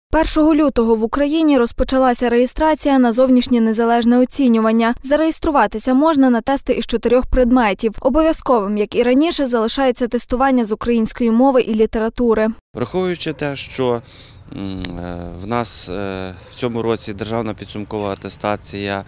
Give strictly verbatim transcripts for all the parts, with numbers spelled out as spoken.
першого лютого в Україні розпочалася реєстрація на зовнішнє незалежне оцінювання. Зареєструватися можна на тести із чотирьох предметів. Обов'язковим, як і раніше, залишається тестування з української мови і літератури. Враховуючи те, що в нас в цьому році державна підсумкова атестація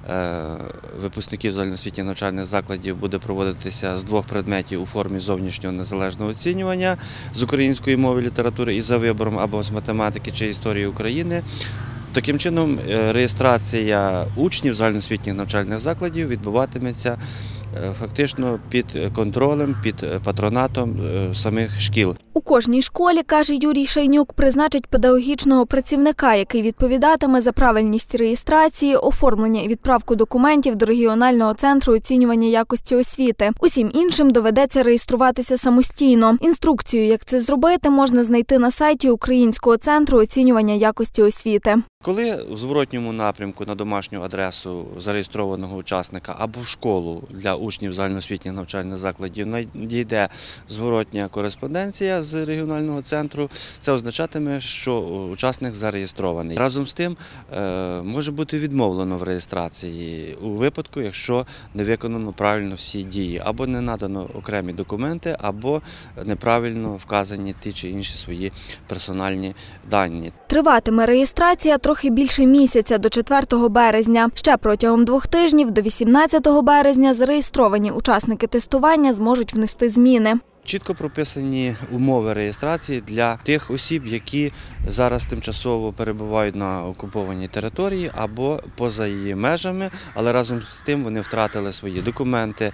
випускників загальноосвітніх навчальних закладів буде проводитися з двох предметів у формі зовнішнього незалежного оцінювання з української мови, літератури і за вибором або з математики чи історії України. Таким чином, реєстрація учнів загальноосвітніх навчальних закладів відбуватиметься фактично під контролем, під патронатом самих шкіл. У кожній школі, каже Юрій Шайнюк, призначить педагогічного працівника, який відповідатиме за правильність реєстрації, оформлення і відправку документів до регіонального центру оцінювання якості освіти. Усім іншим доведеться реєструватися самостійно. Інструкцію, як це зробити, можна знайти на сайті Українського центру оцінювання якості освіти. Коли в зворотньому напрямку на домашню адресу зареєстрованого учасника або в школу для учнів загальноосвітніх навчальних закладів надійде зворотня кореспонденція з регіонального центру, це означатиме, що учасник зареєстрований. Разом з тим може бути відмовлено в реєстрації у випадку, якщо не виконано правильно всі дії, або не надано окремі документи, або неправильно вказані ті чи інші свої персональні дані. Триватиме реєстрація трохи більше місяця, до четвертого березня. Ще протягом двох тижнів, до вісімнадцятого березня, зареєстровані учасники тестування зможуть внести зміни. Чітко прописані умови реєстрації для тих осіб, які зараз тимчасово перебувають на окупованій території або поза її межами, але разом з тим вони втратили свої документи,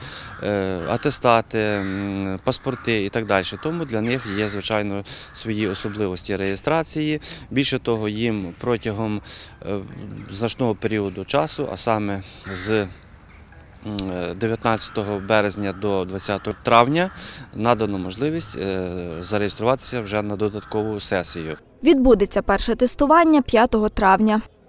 атестати, паспорти і так далі. Тому для них є, звичайно, свої особливості реєстрації. Більше того, їм протягом значного періоду часу, а саме з дев'ятнадцятого березня до двадцятого травня надано можливість зареєструватися вже на додаткову сесію. Відбудеться перше тестування п'ятого травня.